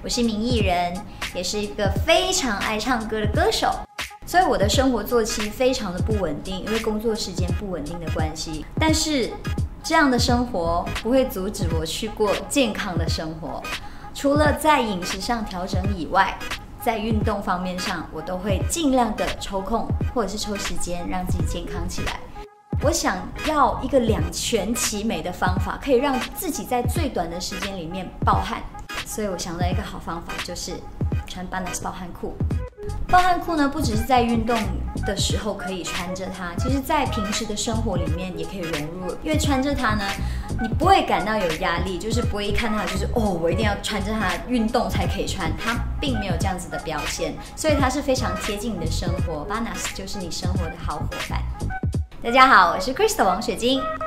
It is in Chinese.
我是名艺人，也是一个非常爱唱歌的歌手，所以我的生活作息非常的不稳定，因为工作时间不稳定的关系。但是这样的生活不会阻止我去过健康的生活，除了在饮食上调整以外，在运动方面上，我都会尽量的抽空或者是抽时间让自己健康起来。我想要一个两全其美的方法，可以让自己在最短的时间里面爆汗，所以我想到一个好方法，就是穿 PANAZ 暴汗裤。暴汗裤呢，不只是在运动的时候可以穿着它，其实在平时的生活里面也可以融入。因为穿着它呢，你不会感到有压力，就是不会一看它就是我一定要穿着它运动才可以穿，它并没有这样子的标签，所以它是非常贴近你的生活。PANAZ 就是你生活的好伙伴。大家好，我是 Crystal 王雪晶，